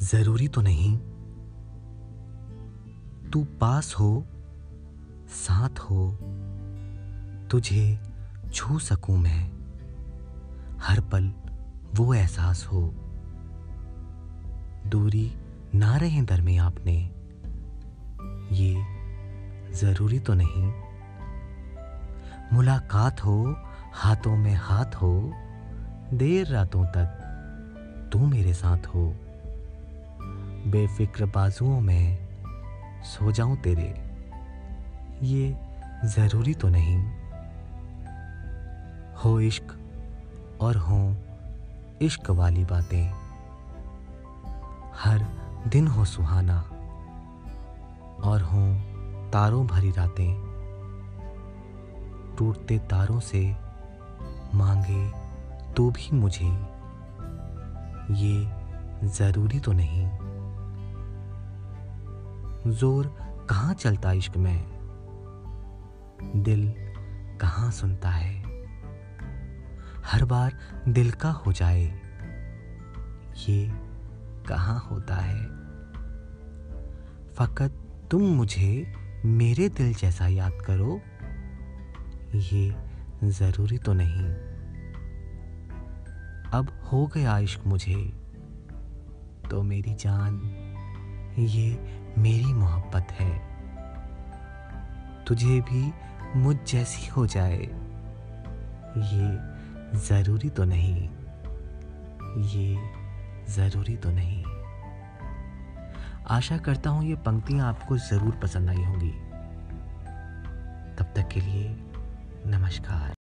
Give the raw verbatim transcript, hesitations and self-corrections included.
जरूरी तो नहीं तू पास हो, साथ हो, तुझे छू सकूं मैं, हर पल वो एहसास हो। दूरी ना रहे दरमियां अपने, ये जरूरी तो नहीं। मुलाकात हो, हाथों में हाथ हो, देर रातों तक तू मेरे साथ हो। बेफिक्र बाजुओं में सो जाऊं तेरे, ये जरूरी तो नहीं। हो इश्क और हो इश्क वाली बातें, हर दिन हो सुहाना और हो तारों भरी रातें। टूटते तारों से मांगे तू भी मुझे, ये जरूरी तो नहीं। जोर कहाँ चलता इश्क में, दिल कहाँ सुनता है। हर बार दिल का हो जाए, ये कहाँ होता है। फकत तुम मुझे मेरे दिल जैसा याद करो, ये जरूरी तो नहीं। अब हो गया इश्क मुझे तो मेरी जान, ये मेरी मोहब्बत है। तुझे भी मुझ जैसी हो जाए, ये जरूरी तो नहीं। ये जरूरी तो नहीं। आशा करता हूं ये पंक्तियां आपको जरूर पसंद आई होंगी। तब तक के लिए नमस्कार।